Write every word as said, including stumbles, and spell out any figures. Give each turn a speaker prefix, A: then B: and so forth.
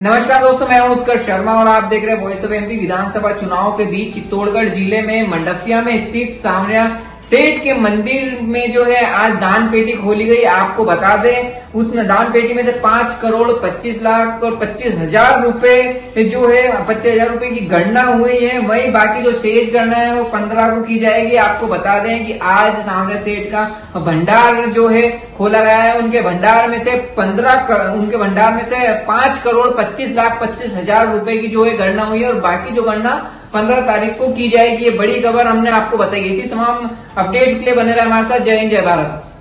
A: नमस्कार दोस्तों, मैं हूं उत्कर्ष शर्मा और आप देख रहे हैं वॉइस ऑफ एमपी। विधानसभा चुनाव के बीच चित्तौड़गढ़ जिले में मंडफिया में स्थित सामरिया सेठ के मंदिर में जो है आज दान पेटी खोली गई। आपको बता दें, उस दान पेटी में से पांच करोड़ पच्चीस लाख और पच्चीस हजार रूपये जो है पच्चीस हजार रूपये की गणना हुई है। वही बाकी जो शेष गणना है वो पंद्रह को की जाएगी। आपको बता दें कि आज सामरिया सेठ का भंडार जो है खोला गया है। उनके भंडार में से पंद्रह उनके भंडार में से पांच करोड़ पच्चीस लाख पच्चीस हजार रूपये की जो है गणना हुई है और बाकी जो गणना पंद्रह तारीख को की जाएगी। ये बड़ी खबर हमने आपको बताई। इसी तमाम अपडेट्स के लिए बने रहे हमारे साथ। जय हिंद, जय भारत।